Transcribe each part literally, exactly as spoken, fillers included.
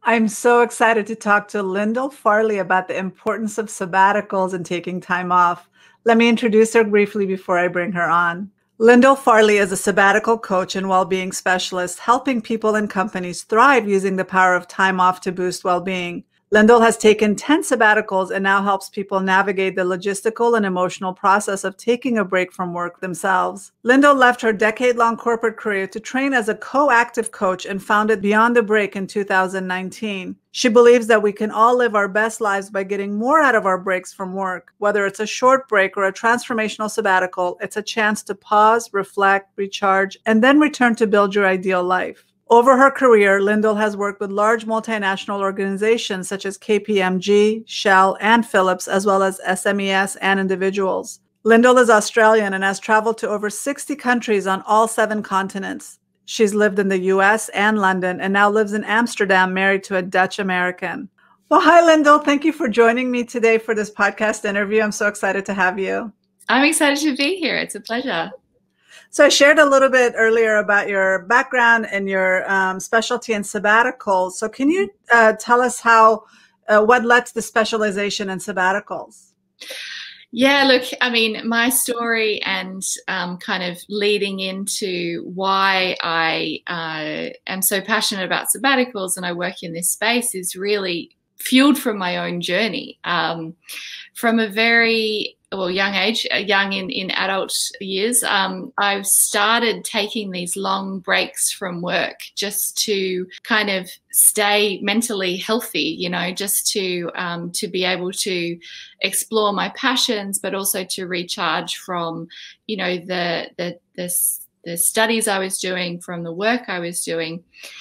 I'm so excited to talk to Lyndall Farley about the importance of sabbaticals and taking time off. Let me introduce her briefly before I bring her on. Lyndall Farley is a sabbatical coach and well-being specialist, helping people and companies thrive using the power of time off to boost well-being. Lyndall has taken ten sabbaticals and now helps people navigate the logistical and emotional process of taking a break from work themselves. Lyndall left her decade-long corporate career to train as a co-active coach and founded Beyond the Break in two thousand nineteen. She believes that we can all live our best lives by getting more out of our breaks from work. Whether it's a short break or a transformational sabbatical, it's a chance to pause, reflect, recharge, and then return to build your ideal life. Over her career, Lyndall has worked with large multinational organizations such as K P M G, Shell, and Philips, as well as S M E S and individuals. Lyndall is Australian and has traveled to over sixty countries on all seven continents. She's lived in the U S and London and now lives in Amsterdam, married to a Dutch American. Well, hi, Lyndall. Thank you for joining me today for this podcast interview. I'm so excited to have you. I'm excited to be here. It's a pleasure. So I shared a little bit earlier about your background and your um, specialty in sabbaticals. So can you uh, tell us how, uh, what led to the specialization in sabbaticals? Yeah, look, I mean, my story and um, kind of leading into why I uh, am so passionate about sabbaticals and I work in this space is really fueled from my own journey. Um, from a very well, young age, young in, in adult years, um, I've started taking these long breaks from work just to kind of stay mentally healthy, you know, just to um, to be able to explore my passions, but also to recharge from, you know, the the the, the studies I was doing, from the work I was doing.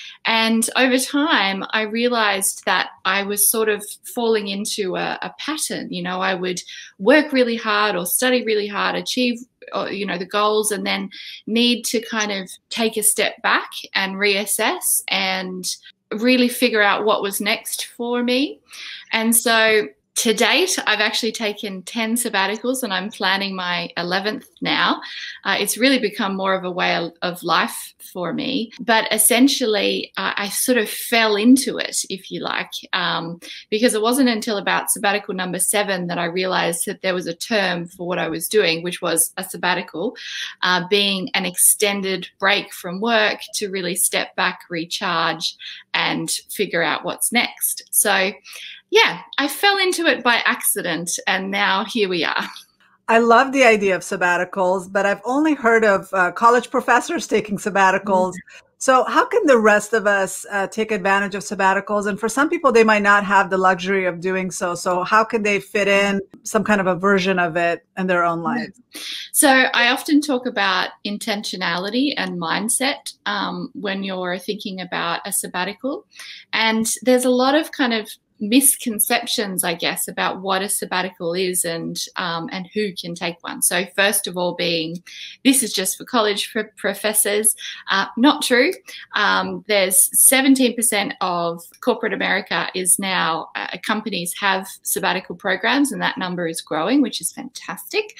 And over time, I realized that I was sort of falling into a, a pattern. You know, I would work really hard or study really hard, achieve, or, you know, the goals, and then need to kind of take a step back and reassess and really figure out what was next for me. And so to date, I've actually taken ten sabbaticals and I'm planning my eleventh now. Uh, it's really become more of a way of, of life for me. But essentially, uh, I sort of fell into it, if you like, um, because it wasn't until about sabbatical number seven that I realized that there was a term for what I was doing, which was a sabbatical, uh, being an extended break from work to really step back, recharge, and figure out what's next. So yeah, I fell into it by accident, and now here we are. I love the idea of sabbaticals, but I've only heard of uh, college professors taking sabbaticals. Mm-hmm. So how can the rest of us uh, take advantage of sabbaticals? And for some people, they might not have the luxury of doing so. So how can they fit in some kind of a version of it in their own lives? So I often talk about intentionality and mindset um, when you're thinking about a sabbatical. And there's a lot of kind of misconceptions, I guess, about what a sabbatical is and um, and who can take one. So first of all being, this is just for college for professors. Uh, not true. Um, there's seventeen percent of corporate America is now, uh, companies have sabbatical programs, and that number is growing, which is fantastic.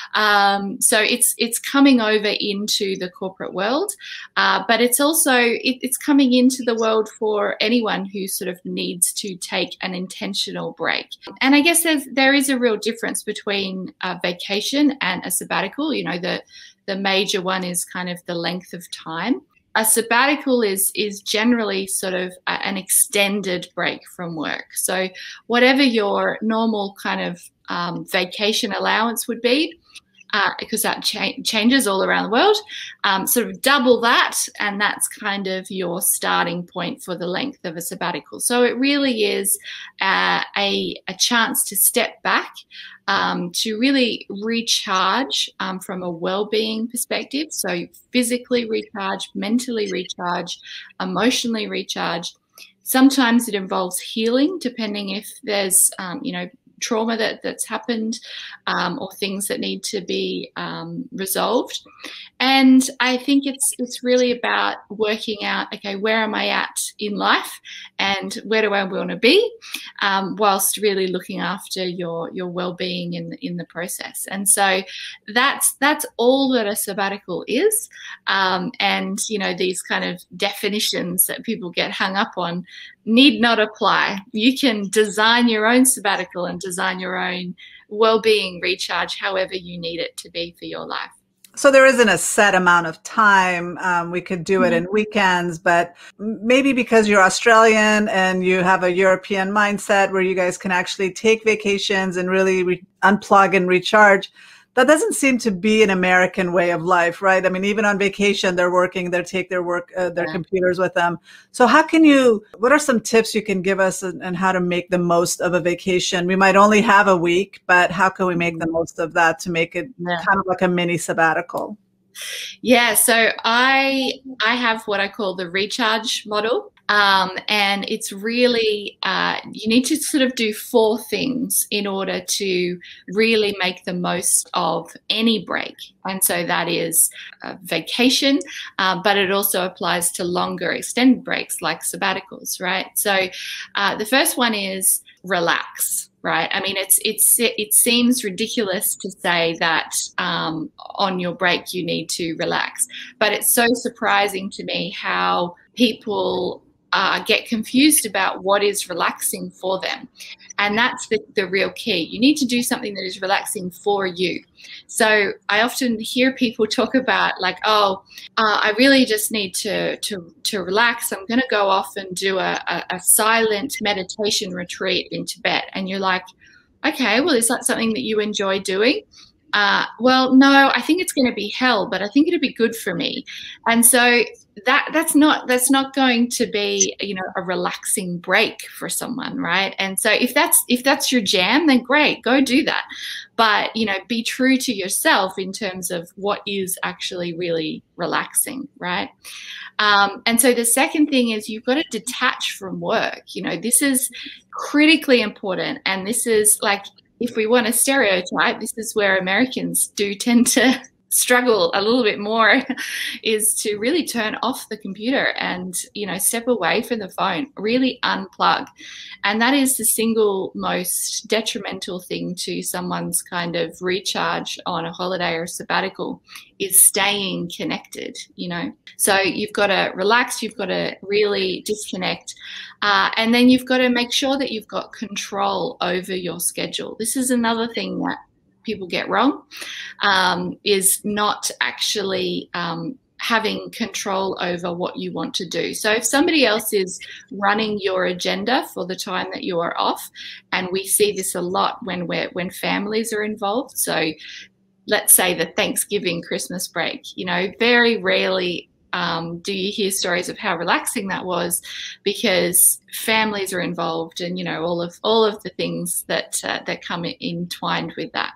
Um, so it's it's coming over into the corporate world, uh, but it's also, it, it's coming into the world for anyone who sort of needs to take an intentional break. And I guess there's, there is a real difference between a vacation and a sabbatical. You know, the, the major one is kind of the length of time. A sabbatical is, is generally sort of a, an extended break from work. So whatever your normal kind of um, vacation allowance would be, Uh, because that cha changes all around the world, um, sort of double that, and that's kind of your starting point for the length of a sabbatical. So it really is uh, a, a chance to step back, um, to really recharge um, from a well-being perspective. So physically recharge, mentally recharge, emotionally recharge. Sometimes it involves healing, depending if there's, um, you know, trauma that that's happened um, or things that need to be um, resolved. And I think it's it's really about working out, okay, where am I at in life and where do I want to be, um, whilst really looking after your your well-being in in the process. And so that's that's all that a sabbatical is. Um, and you know, these kind of definitions that people get hung up on need not apply. You can design your own sabbatical and design your own well-being recharge however you need it to be for your life. So there isn't a set amount of time. Um, we could do it in weekends, but maybe because you're Australian and you have a European mindset where you guys can actually take vacations and really re- unplug and recharge. That doesn't seem to be an American way of life, right? I mean, even on vacation, they're working, they take their work, uh, their yeah. computers with them. So how can you, what are some tips you can give us on, on how to make the most of a vacation? We might only have a week, but how can we make the most of that to make it yeah. kind of like a mini sabbatical? Yeah, so I I have what I call the recharge model. Um, and it's really, uh, you need to sort of do four things in order to really make the most of any break. And so that is a vacation, uh, but it also applies to longer extended breaks like sabbaticals, right? So uh, the first one is relax. Right. I mean, it's it's it seems ridiculous to say that um, on your break you need to relax, but it's so surprising to me how people uh, get confused about what is relaxing for them, and that's the, the real key. You need to do something that is relaxing for you. So I often hear people talk about like, oh, uh, I really just need to to to relax. I'm going to go off and do a, a, a silent meditation retreat in Tibet. And you're like, okay, well, is that something that you enjoy doing? Uh, well, no, I think it's going to be hell, but I think it'd be good for me. And so that that's not that's not going to be, you know, a relaxing break for someone, right? And so if that's if that's your jam, then great, go do that. But, you know, be true to yourself in terms of what is actually really relaxing, right? Um, and so the second thing is you've got to detach from work. You know, this is critically important. And this is like, if we want to stereotype, this is where Americans do tend to struggle a little bit more, is to really turn off the computer and, you know, step away from the phone, really unplug. And that is the single most detrimental thing to someone's kind of recharge on a holiday or sabbatical, is staying connected, you know. So you've got to relax, you've got to really disconnect, uh, and then you've got to make sure that you've got control over your schedule. This is another thing that people get wrong, um, is not actually um, having control over what you want to do. So if somebody else is running your agenda for the time that you are off, and we see this a lot when we're when families are involved. So let's say the Thanksgiving, Christmas break, you know, very rarely Um, do you hear stories of how relaxing that was, because families are involved, and, you know, all of all of the things that uh, that come entwined with that.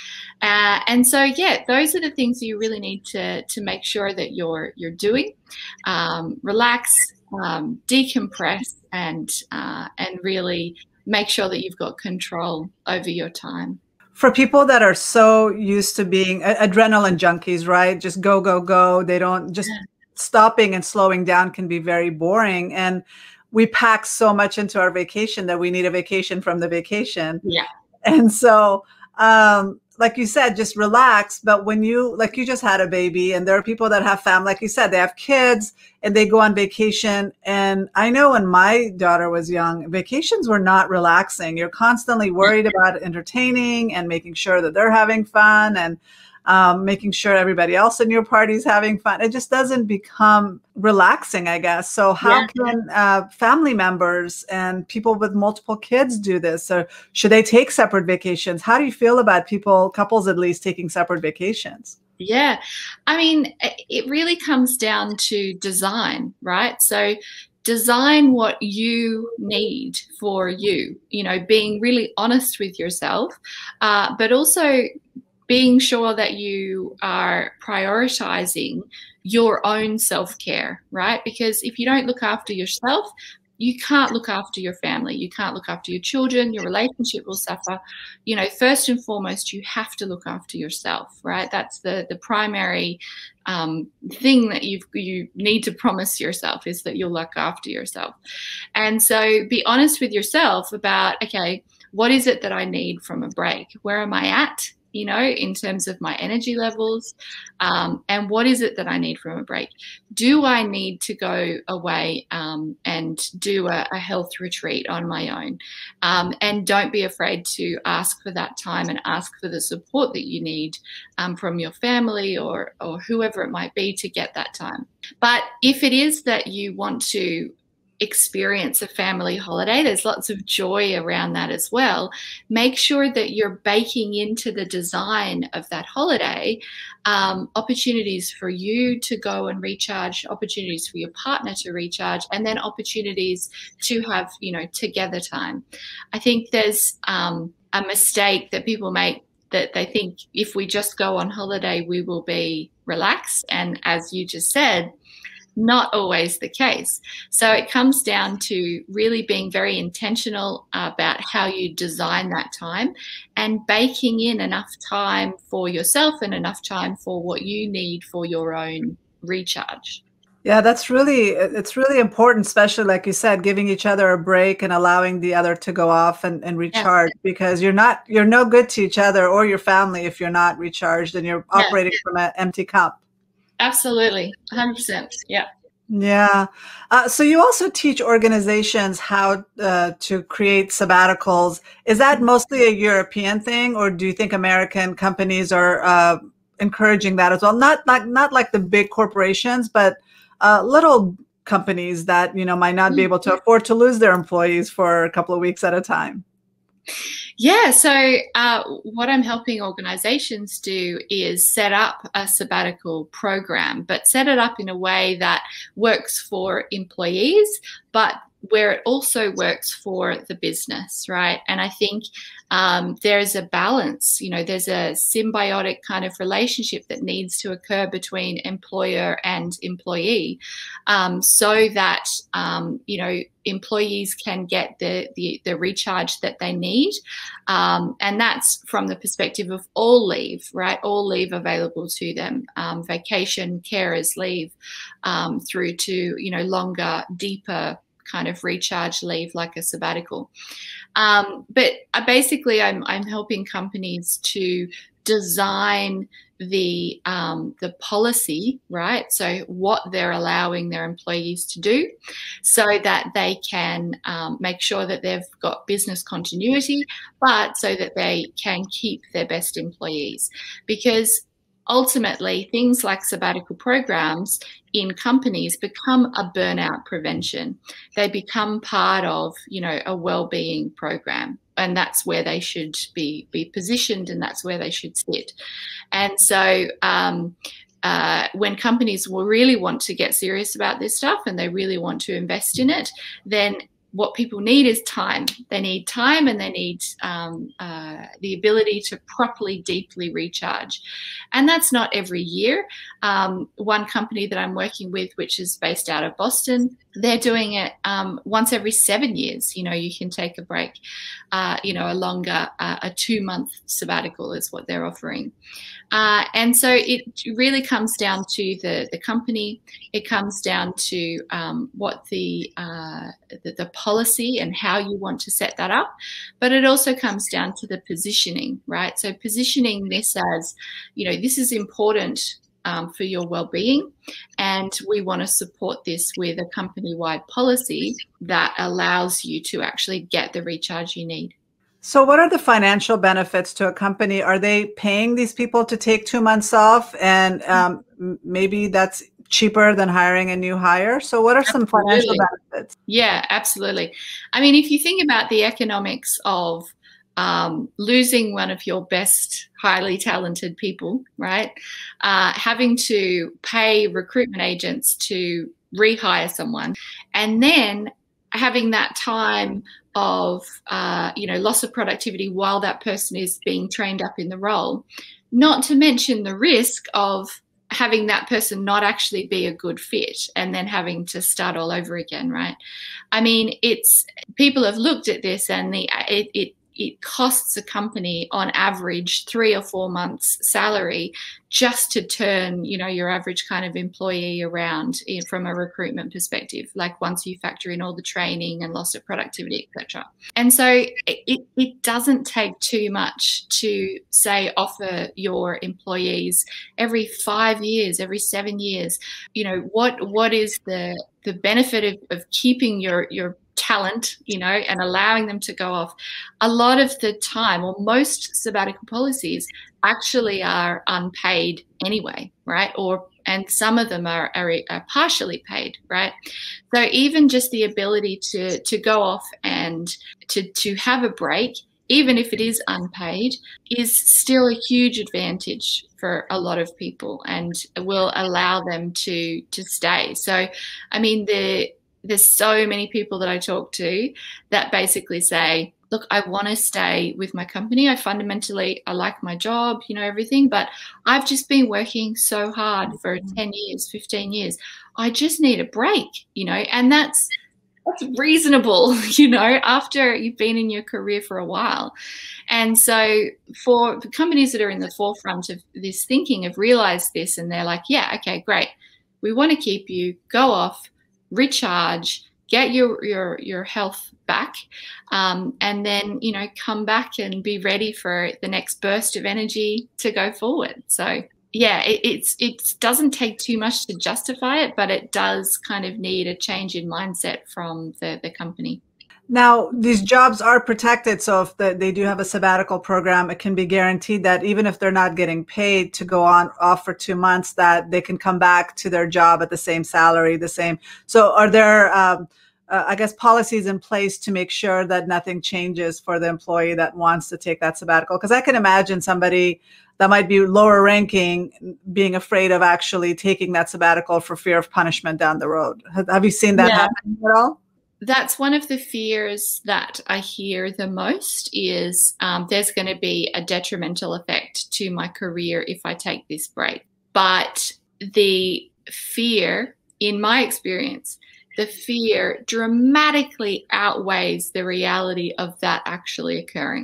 Uh, and so, yeah, those are the things you really need to to make sure that you're you're doing. Um, relax, um, decompress, and uh, and really make sure that you've got control over your time. For people that are so used to being adrenaline junkies, right? Just go, go, go. They don't just stopping and slowing down can be very boring. And we pack so much into our vacation that we need a vacation from the vacation. Yeah. And so, um, like you said, just relax. But when you, like you just had a baby, and there are people that have family, like you said, they have kids and they go on vacation. And I know when my daughter was young, vacations were not relaxing. You're constantly worried about entertaining and making sure that they're having fun, and um, making sure everybody else in your party's having fun. It just doesn't become relaxing, I guess. So how yeah. can uh, family members and people with multiple kids do this? Or should they take separate vacations? How do you feel about people, couples at least, taking separate vacations? Yeah, I mean, it really comes down to design, right? So design what you need for you, you know, being really honest with yourself, uh, but also being sure that you are prioritizing your own self-care, right? Because if you don't look after yourself, you can't look after your family. You can't look after your children. Your relationship will suffer. You know, first and foremost, you have to look after yourself, right? That's the, the primary um, thing that you you need to promise yourself, is that you'll look after yourself. And so be honest with yourself about, okay, what is it that I need from a break? Where am I at, you know, in terms of my energy levels? Um, and what is it that I need from a break? Do I need to go away um, and do a, a health retreat on my own? Um, and don't be afraid to ask for that time and ask for the support that you need um, from your family or, or whoever it might be to get that time. But if it is that you want to experience a family holiday, there's lots of joy around that as well. Make sure that you're baking into the design of that holiday um, opportunities for you to go and recharge, opportunities for your partner to recharge, and then opportunities to have, you know, together time. I think there's um, a mistake that people make, that they think if we just go on holiday, we will be relaxed. And as you just said, not always the case. So it comes down to really being very intentional about how you design that time and baking in enough time for yourself and enough time for what you need for your own recharge. Yeah, that's really, it's really important, especially like you said, giving each other a break and allowing the other to go off and, and recharge, yes. Because you're not, you're no good to each other or your family if you're not recharged and you're yes. operating from an empty cup. Absolutely. one hundred percent. Yeah. Yeah. Uh, so you also teach organizations how uh, to create sabbaticals. Is that mostly a European thing, or do you think American companies are uh, encouraging that as well? Not like, not like the big corporations, but uh, little companies that, you know, might not be able to afford to lose their employees for a couple of weeks at a time. Yeah, so uh, what I'm helping organizations do is set up a sabbatical program, but set it up in a way that works for employees, but where it also works for the business, right? And I think um, there's a balance, you know, there's a symbiotic kind of relationship that needs to occur between employer and employee, um, so that, um, you know, employees can get the, the, the recharge that they need. Um, and that's from the perspective of all leave, right? All leave available to them, um, vacation, carers leave, um, through to, you know, longer, deeper kind of recharge leave like a sabbatical. Um, but uh, basically I'm, I'm helping companies to design the um, the policy, right? So what they're allowing their employees to do, so that they can um, make sure that they've got business continuity, but so that they can keep their best employees. Because ultimately, things like sabbatical programs in companies become a burnout prevention. They become part of, you know, a well-being program, and that's where they should be be positioned, and that's where they should sit. And so um, uh, when companies will really want to get serious about this stuff and they really want to invest in it, then what people need is time. They need time, and they need um, uh, the ability to properly, deeply recharge. And that's not every year. Um, one company that I'm working with, which is based out of Boston, they're doing it um, once every seven years. You know, you can take a break. Uh, you know, a longer, uh, a two-month sabbatical is what they're offering. Uh, and so it really comes down to the, the company. It comes down to um, what the, uh, the the policy and how you want to set that up. But it also comes down to the positioning, right? So positioning this as, you know, this is important um, for your well-being, and we want to support this with a company-wide policy that allows you to actually get the recharge you need. So what are the financial benefits to a company? Are they paying these people to take two months off, and um, maybe that's cheaper than hiring a new hire? So what are some absolutely. financial benefits? Yeah, absolutely. I mean, if you think about the economics of um, losing one of your best, highly talented people, right? Uh, having to pay recruitment agents to rehire someone, and then having that time of, uh, you know, loss of productivity while that person is being trained up in the role, not to mention the risk of having that person not actually be a good fit and then having to start all over again, right? I mean, it's people have looked at this, and the it, it it costs a company on average three or four months salary just to turn, you know, your average kind of employee around from a recruitment perspective, like once you factor in all the training and loss of productivity, et cetera. And so it, it doesn't take too much to, say, offer your employees every five years, every seven years, you know, what what is the the benefit of, of keeping your your talent, you know, and allowing them to go off. A lot of the time, or most sabbatical policies actually are unpaid anyway, right? Or and some of them are, are, are partially paid, right? So even just the ability to to go off and to to have a break, even if it is unpaid, is still a huge advantage for a lot of people and will allow them to to stay. So, I mean, the there's so many people that I talk to that basically say, look, I want to stay with my company. I fundamentally, I like my job, you know, everything, but I've just been working so hard for ten years, fifteen years. I just need a break, you know, and that's, that's reasonable, you know, after you've been in your career for a while. And so for companies that are in the forefront of this thinking have realized this, and they're like, yeah, okay, great. We want to keep you, go off, recharge, get your your your health back, um, and then, you know, come back and be ready for the next burst of energy to go forward. So yeah, it, it's it doesn't take too much to justify it, but it does kind of need a change in mindset from the the company. Now, these jobs are protected, so if the, they do have a sabbatical program, it can be guaranteed that even if they're not getting paid to go on off for two months, that they can come back to their job at the same salary, the same. So are there, um, uh, I guess, policies in place to make sure that nothing changes for the employee that wants to take that sabbatical? Because I can imagine somebody that might be lower ranking being afraid of actually taking that sabbatical for fear of punishment down the road. Have, have you seen that Yeah. happen at all? That's one of the fears that I hear the most is um, there's going to be a detrimental effect to my career if I take this break. But the fear, in my experience, the fear dramatically outweighs the reality of that actually occurring.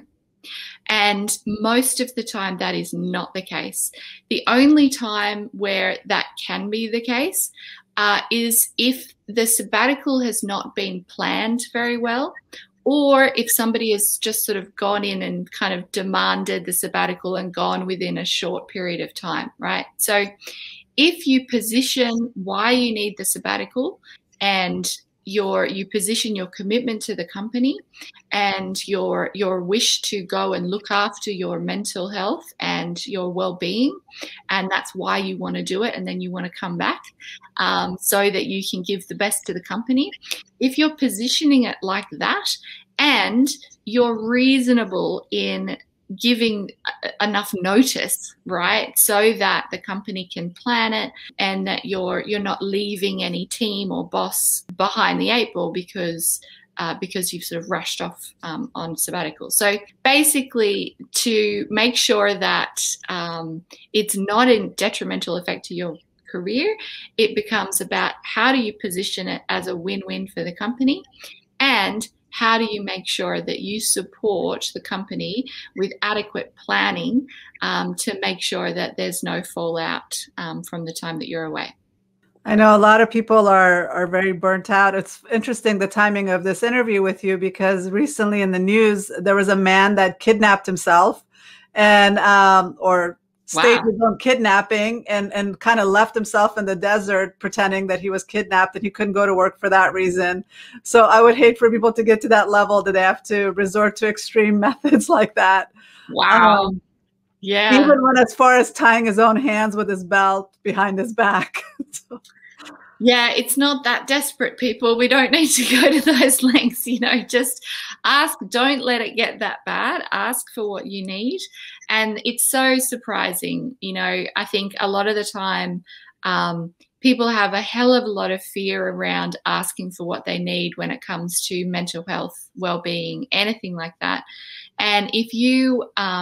And most of the time that is not the case. The only time where that can be the case uh, is if the sabbatical has not been planned very well, or if somebody has just sort of gone in and kind of demanded the sabbatical and gone within a short period of time, right? So if you position why you need the sabbatical and your you position your commitment to the company and your your wish to go and look after your mental health and your well-being, and that's why you want to do it, and then you want to come back um, so that you can give the best to the company. If you're positioning it like that and you're reasonable in giving enough notice, right, so that the company can plan it and that you're you're not leaving any team or boss behind the eight ball because uh, because you've sort of rushed off um, on sabbatical. So basically, to make sure that um, it's not a detrimental effect to your career, it becomes about how do you position it as a win-win for the company, and how do you make sure that you support the company with adequate planning um, to make sure that there's no fallout um, from the time that you're away? I know a lot of people are are very burnt out. It's interesting the timing of this interview with you, because recently in the news, there was a man that kidnapped himself and um, or staged Wow. his own kidnapping and, and kind of left himself in the desert pretending that he was kidnapped and he couldn't go to work for that reason. So I would hate for people to get to that level that they have to resort to extreme methods like that. Wow. Um, Yeah. Even went as far as tying his own hands with his belt behind his back. So. Yeah, it's not that desperate, people. We don't need to go to those lengths, you know, just ask, don't let it get that bad. Ask for what you need. And it's so surprising, you know, I think a lot of the time um, people have a hell of a lot of fear around asking for what they need when it comes to mental health, well-being, anything like that. And if you um,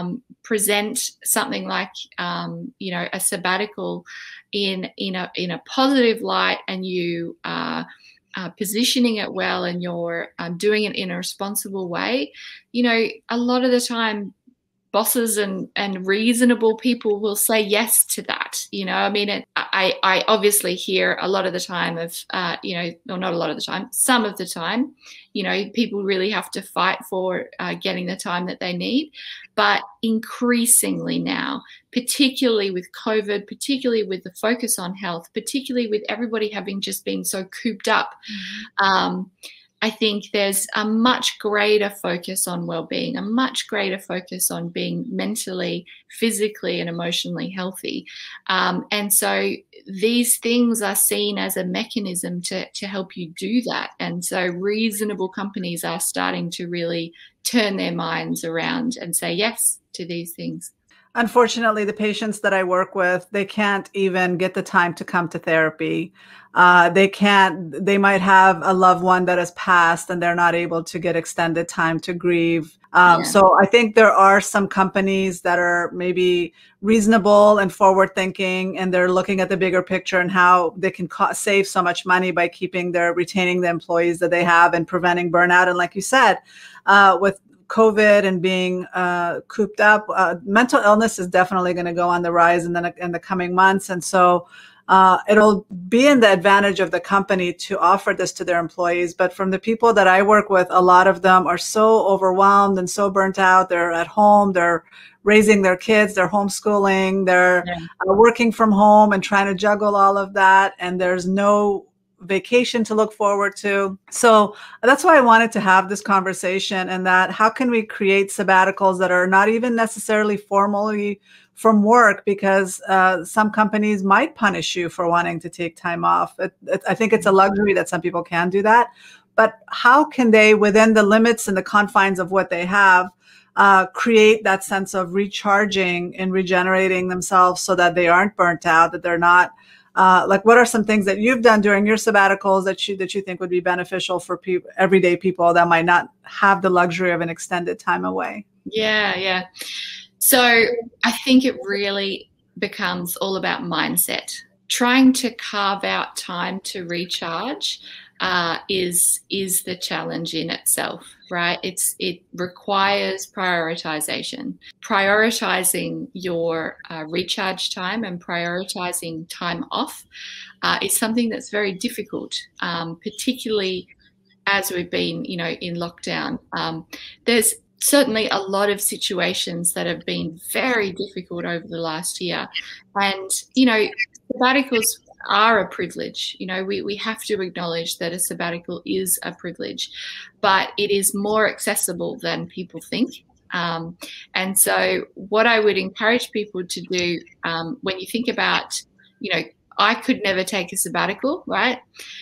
present something like, um, you know, a sabbatical in in a in a positive light, and you are uh, positioning it well, and you're um, doing it in a responsible way, you know, a lot of the time bosses and, and reasonable people will say yes to that. You know, I mean, it, I, I obviously hear a lot of the time of, uh, you know, or not a lot of the time, some of the time, you know, people really have to fight for uh, getting the time that they need. But increasingly now, particularly with COVID, particularly with the focus on health, particularly with everybody having just been so cooped up, mm-hmm. um, I think there's a much greater focus on well-being, a much greater focus on being mentally, physically, and emotionally healthy. Um, and so these things are seen as a mechanism to, to help you do that. And so reasonable companies are starting to really turn their minds around and say yes to these things. Unfortunately, the patients that I work with, they can't even get the time to come to therapy. Uh, they can't, they might have a loved one that has passed and they're not able to get extended time to grieve. Um, yeah. So I think there are some companies that are maybe reasonable and forward thinking, and they're looking at the bigger picture and how they can co- save so much money by keeping their, retaining the employees that they have and preventing burnout. And like you said, uh, with COVID and being uh, cooped up, uh, mental illness is definitely going to go on the rise in the, in the coming months. And so uh, it'll be in the advantage of the company to offer this to their employees. But from the people that I work with, a lot of them are so overwhelmed and so burnt out. They're at home, they're raising their kids, they're homeschooling, they're yeah. uh, working from home and trying to juggle all of that. And there's no vacation to look forward to. So that's why I wanted to have this conversation, and that how can we create sabbaticals that are not even necessarily formally from work, because uh, some companies might punish you for wanting to take time off. It, it, I think it's a luxury that some people can do that. But how can they, within the limits and the confines of what they have, uh, create that sense of recharging and regenerating themselves so that they aren't burnt out, that they're not Uh, like, what are some things that you've done during your sabbaticals that you that you think would be beneficial for pe- everyday people that might not have the luxury of an extended time away? Yeah, yeah. So I think it really becomes all about mindset. Trying to carve out time to recharge uh, is is the challenge in itself, right? It's it requires prioritization. Prioritizing your uh, recharge time and prioritizing time off uh, is something that's very difficult, um, particularly as we've been, you know, in lockdown. Um, there's certainly a lot of situations that have been very difficult over the last year, and you know, sabbaticals are a privilege. You know, we, we have to acknowledge that a sabbatical is a privilege, but it is more accessible than people think. Um, and so what I would encourage people to do um, when you think about, you know, I could never take a sabbatical, right?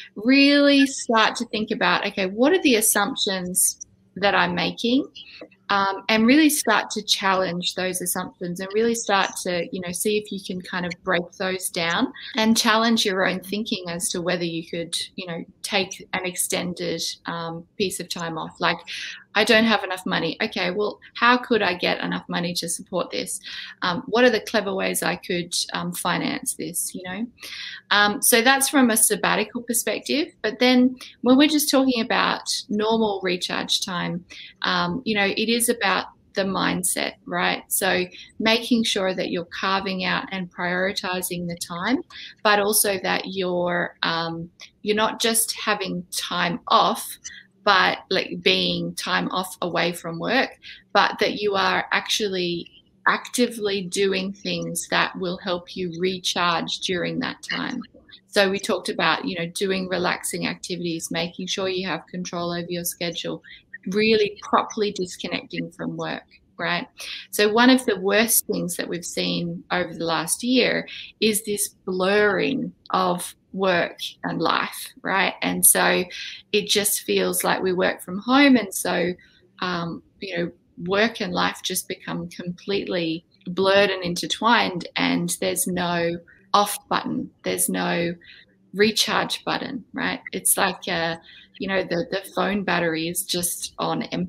Really start to think about, okay, what are the assumptions that I'm making? Um, and really start to challenge those assumptions, and really start to, you know, see if you can kind of break those down and challenge your own thinking as to whether you could, you know, take an extended um, piece of time off. Like, I don't have enough money. Okay, well, how could I get enough money to support this? Um, what are the clever ways I could um, finance this, you know? Um, so that's from a sabbatical perspective. But then when we're just talking about normal recharge time, um, you know, it is about the mindset, right? So making sure that you're carving out and prioritizing the time, but also that you're um, you're not just having time off, but like being time off away from work, but that you are actually actively doing things that will help you recharge during that time. So we talked about, you know, doing relaxing activities, making sure you have control over your schedule, really properly disconnecting from work, right? So one of the worst things that we've seen over the last year is this blurring of work and life, right? And so it just feels like we work from home, and so um, you know, work and life just become completely blurred and intertwined, and there's no off button, there's no recharge button, right? It's like uh, you know, the the phone battery is just on empty.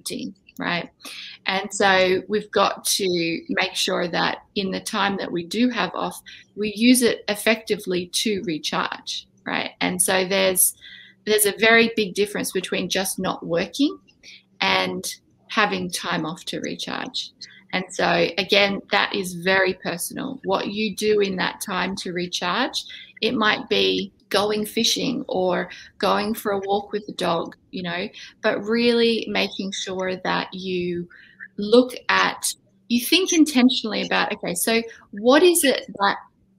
right? And so we've got to make sure that in the time that we do have off, we use it effectively to recharge, right? And so there's there's a very big difference between just not working and having time off to recharge. And so again, that is very personal. What you do in that time to recharge, it might be going fishing or going for a walk with the dog, you know, but really making sure that you look at, you think intentionally about, okay, so what is it that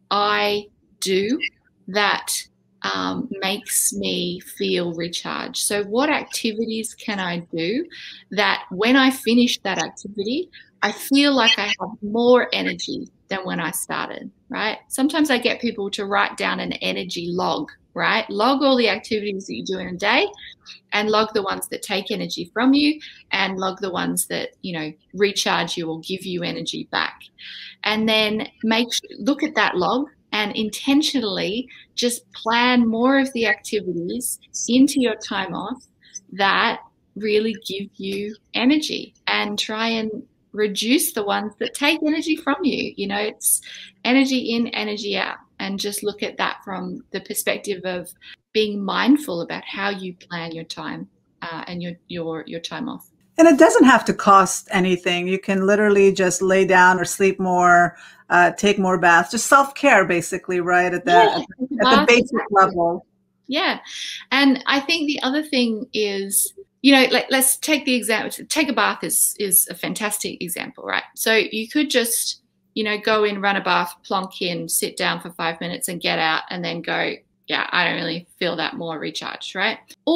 I do that um, makes me feel recharged? So what activities can I do that when I finish that activity, I feel like I have more energy than when I started, right? Sometimes I get people to write down an energy log, right? Log all the activities that you do in a day and log the ones that take energy from you and log the ones that, you know, recharge you or give you energy back. And then make look at that log and intentionally just plan more of the activities into your time off that really give you energy, and try and reduce the ones that take energy from you. You know, it's energy in, energy out. And just look at that from the perspective of being mindful about how you plan your time uh, and your, your, your time off. And it doesn't have to cost anything. You can literally just lay down or sleep more, uh, take more baths, just self-care basically, right? At the, Yeah, at the, at the basic level. Yeah. And I think the other thing is, you know, like, let's take the example, take a bath is, is a fantastic example, right? So you could just, you know, go in, run a bath, plonk in, sit down for five minutes and get out and then go, yeah, I don't really feel that more recharged, right?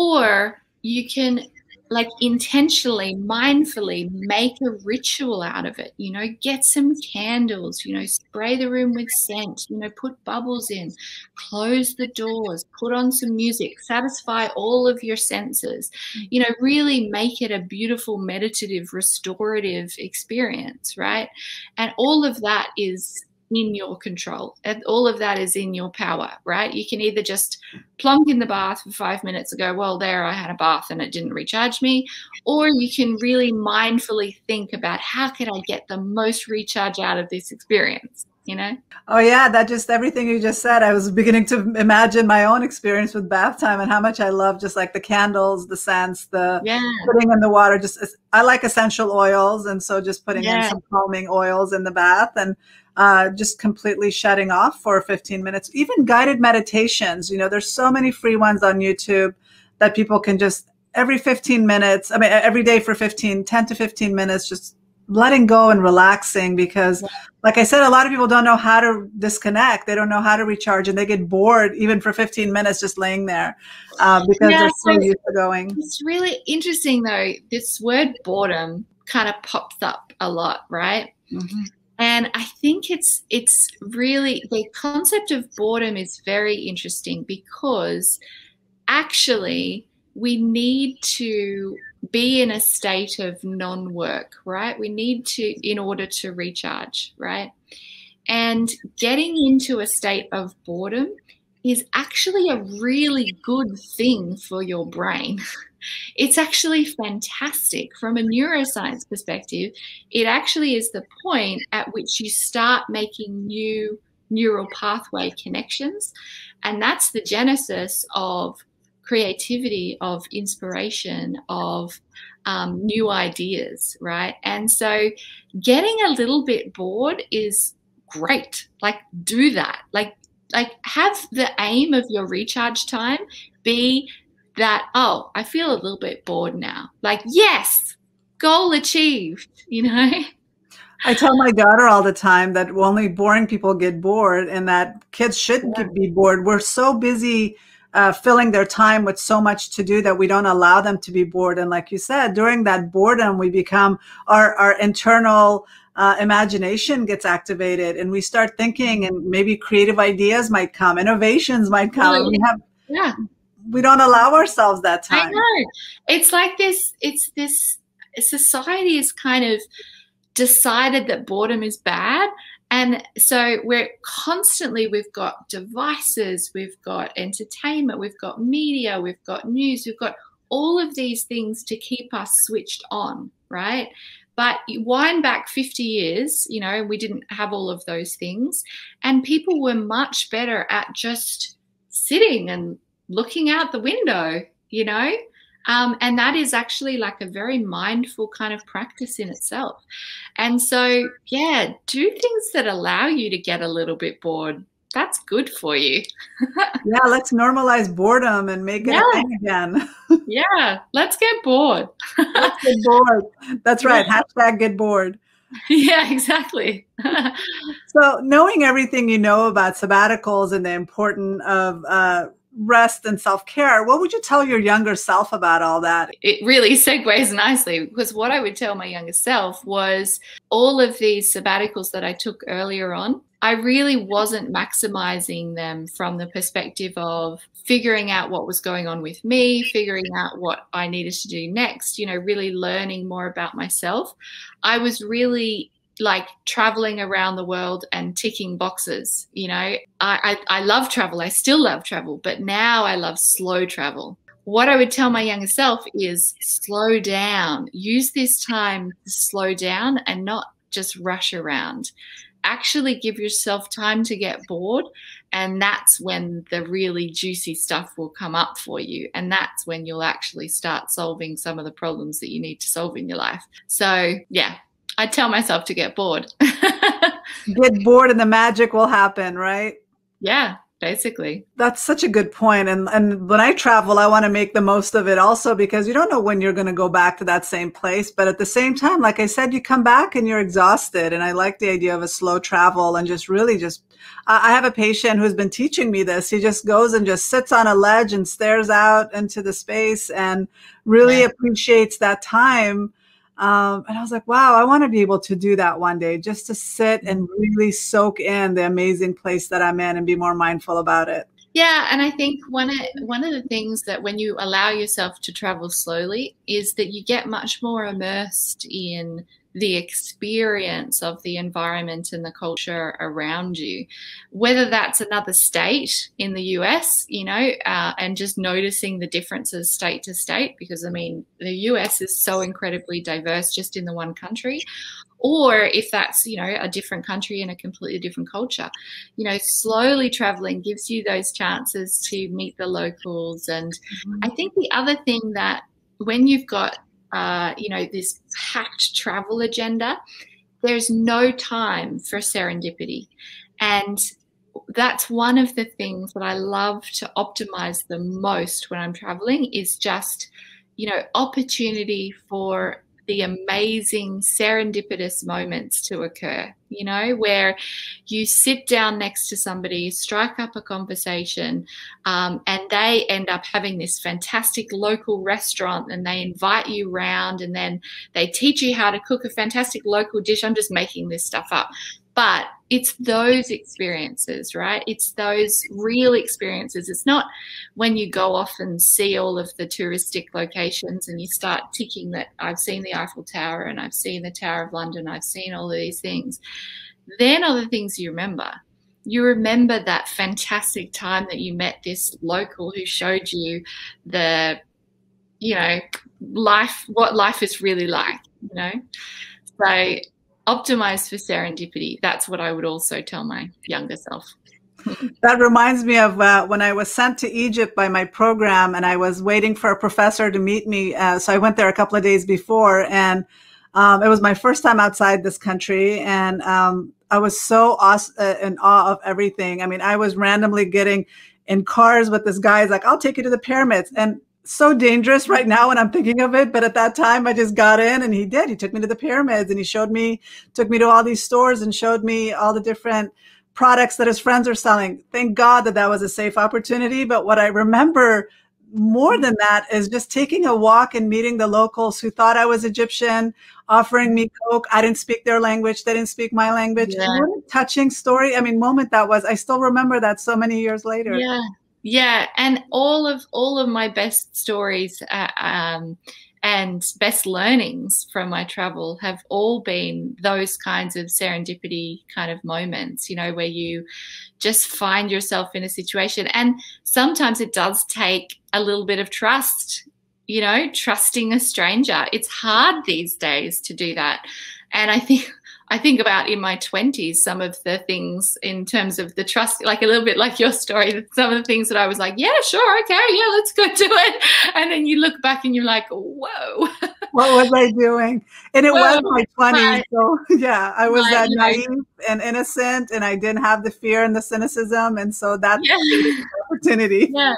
Or you can like intentionally, mindfully make a ritual out of it, you know, get some candles, you know, spray the room with scent, you know, put bubbles in, close the doors, put on some music, satisfy all of your senses, you know, really make it a beautiful, meditative, restorative experience, right? And all of that is in your control, and all of that is in your power, right? You can either just plonk in the bath for five minutes and go, well, there, I had a bath and it didn't recharge me, or you can really mindfully think about how can I get the most recharge out of this experience, you know? Oh yeah, that just everything you just said, I was beginning to imagine my own experience with bath time and how much I love just like the candles, the scents, the yeah. putting in the water. Just I like essential oils, and so just putting yeah. in some calming oils in the bath and uh, just completely shutting off for fifteen minutes. Even guided meditations, you know, there's so many free ones on YouTube that people can just every fifteen minutes, I mean, every day for fifteen, ten to fifteen minutes, just letting go and relaxing, because like I said, a lot of people don't know how to disconnect. They don't know how to recharge, and they get bored even for fifteen minutes just laying there uh, because yeah, they're so so used to going. It's really interesting though. This word boredom kind of pops up a lot, right? Mm-hmm. And I think it's it's really, the concept of boredom is very interesting, because actually we need to be in a state of non-work, right? We need to, in order to recharge, right? And getting into a state of boredom is actually a really good thing for your brain. It's actually fantastic from a neuroscience perspective. It actually is the point at which you start making new neural pathway connections. And that's the genesis of creativity, of inspiration, of um, new ideas, right? And so getting a little bit bored is great. Like, do that. Like, like have the aim of your recharge time be that, oh, I feel a little bit bored now. Like, yes, goal achieved, you know? I tell my daughter all the time that only boring people get bored, and that kids shouldn't Yeah. be bored. We're so busy uh, filling their time with so much to do that we don't allow them to be bored. And like you said, during that boredom, we become, our, our internal uh, imagination gets activated, and we start thinking, and maybe creative ideas might come, innovations might come. Really? And we have, Yeah. we don't allow ourselves that time. I know. It's like this, it's this, society is kind of decided that boredom is bad. And so we're constantly, we've got devices, we've got entertainment, we've got media, we've got news, we've got all of these things to keep us switched on, right? But you wind back fifty years, you know, we didn't have all of those things, and people were much better at just sitting and looking out the window, you know, um, and that is actually like a very mindful kind of practice in itself. And so, yeah, do things that allow you to get a little bit bored. That's good for you. Yeah, let's normalize boredom and make it Yeah. a thing again. Yeah, let's get bored. Let's get bored. That's right. Yeah. Hashtag get bored. Yeah, exactly. So knowing everything you know about sabbaticals and the importance of uh, rest and self-care, what would you tell your younger self about all that? It really segues nicely, because what I would tell my younger self was all of these sabbaticals that I took earlier on, I really wasn't maximizing them from the perspective of figuring out what was going on with me, figuring out what I needed to do next, you know, really learning more about myself. I was really like traveling around the world and ticking boxes. You know, I, I, I love travel. I still love travel, but now I love slow travel. What I would tell my younger self is slow down. Use this time to slow down and not just rush around. Actually give yourself time to get bored, and that's when the really juicy stuff will come up for you, and that's when you'll actually start solving some of the problems that you need to solve in your life. So yeah, I tell myself to get bored. Get bored and the magic will happen, right? Yeah, basically. That's such a good point. And and when I travel, I want to make the most of it also, because you don't know when you're going to go back to that same place. But at the same time, like I said, you come back and you're exhausted. And I like the idea of a slow travel and just really just, I have a patient who's been teaching me this. He just goes and just sits on a ledge and stares out into the space and really Yeah. appreciates that time. Um, and I was like, wow, I want to be able to do that one day, just to sit and really soak in the amazing place that I'm in and be more mindful about it. Yeah, and I think one of, one of the things that when you allow yourself to travel slowly is that you get much more immersed in the experience of the environment and the culture around you, whether that's another state in the U S, you know, uh, and just noticing the differences state to state, because I mean, the U S is so incredibly diverse just in the one country. Or if that's, you know, a different country and a completely different culture, you know, slowly traveling gives you those chances to meet the locals. And mm-hmm. I think the other thing that when you've got, uh, you know, this packed travel agenda, there's no time for serendipity. And that's one of the things that I love to optimize the most when I'm traveling is just, you know, opportunity for the amazing serendipitous moments to occur, you know, where you sit down next to somebody, strike up a conversation, um, and they end up having this fantastic local restaurant and they invite you round and then they teach you how to cook a fantastic local dish. I'm just making this stuff up. But it's those experiences, right? It's those real experiences. It's not when you go off and see all of the touristic locations and you start ticking that I've seen the Eiffel Tower and I've seen the Tower of London, I've seen all of these things. They're not the things you remember. You remember that fantastic time that you met this local who showed you the, you know, life, what life is really like, you know? So optimize for serendipity. That's what I would also tell my younger self. That reminds me of uh, when I was sent to Egypt by my program and I was waiting for a professor to meet me. Uh, so I went there a couple of days before, and um, it was my first time outside this country. And um, I was so aw- uh, in awe of everything. I mean, I was randomly getting in cars with this guy. He's like, I'll take you to the pyramids. And so dangerous right now when I'm thinking of it. But at that time I just got in and he did. He took me to the pyramids and he showed me, took me to all these stores and showed me all the different products that his friends are selling. Thank God that that was a safe opportunity. But what I remember more than that is just taking a walk and meeting the locals who thought I was Egyptian, offering me Coke. I didn't speak their language. They didn't speak my language. Yeah. And what a touching story. I mean, moment that was. I still remember that so many years later. Yeah. Yeah, and all of all of my best stories uh, um, and best learnings from my travel have all been those kinds of serendipity kind of moments, you know, where you just find yourself in a situation. And sometimes it does take a little bit of trust you know, trusting a stranger. It's hard these days to do that. And I think I think about in my twenties, some of the things in terms of the trust, like a little bit like your story, some of the things that I was like, yeah, sure, okay, yeah, let's go do it. And then you look back and you're like, whoa. What was I doing? And it Whoa, was my twenties. right. So yeah, I was Right, uh, you know. naive and innocent, and I didn't have the fear and the cynicism. And so that Yeah. created the opportunity. Yeah.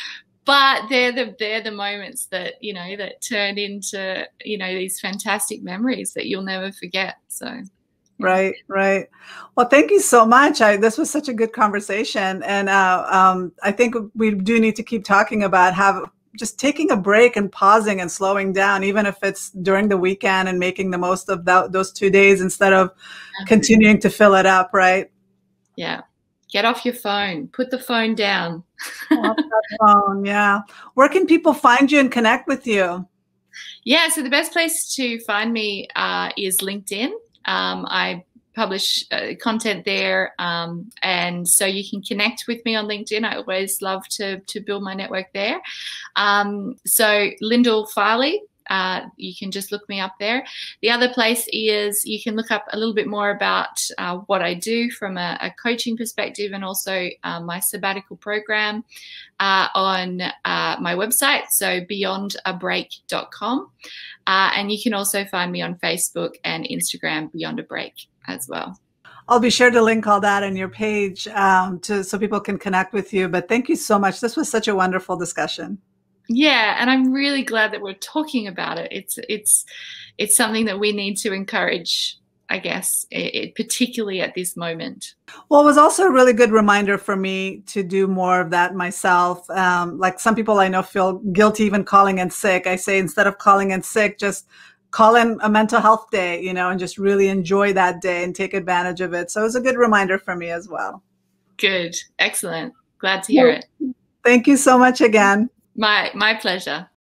But they're the they're the moments that, you know, that turn into, you know, these fantastic memories that you'll never forget. So yeah. Right, right. Well, thank you so much. I, this was such a good conversation, and uh, um, I think we do need to keep talking about have just taking a break and pausing and slowing down, even if it's during the weekend, and making the most of that, those two days instead of Yeah. continuing to fill it up. Right. Yeah. Get off your phone. Put the phone down. Off that phone, yeah. Where can people find you and connect with you? Yeah, so the best place to find me uh, is LinkedIn. Um, I publish uh, content there, um, and so you can connect with me on LinkedIn. I always love to to build my network there. Um, so Lyndall Farley. Uh, you can just look me up there. The other place is you can look up a little bit more about uh, what I do from a, a coaching perspective, and also uh, my sabbatical program uh, on uh, my website, so beyond a break dot com. Uh, and you can also find me on Facebook and Instagram, Beyond a Break, as well. I'll be sure to link all that on your page um, to so people can connect with you. But thank you so much. This was such a wonderful discussion. Yeah, and I'm really glad that we're talking about it. It's it's it's something that we need to encourage, I guess, it, it, particularly at this moment. Well, it was also a really good reminder for me to do more of that myself. Um, like some people I know feel guilty even calling in sick. I say instead of calling in sick, just call in a mental health day, you know, and just really enjoy that day and take advantage of it. So it was a good reminder for me as well. Good. Excellent. Glad to hear it. Thank you so much again. My my pleasure.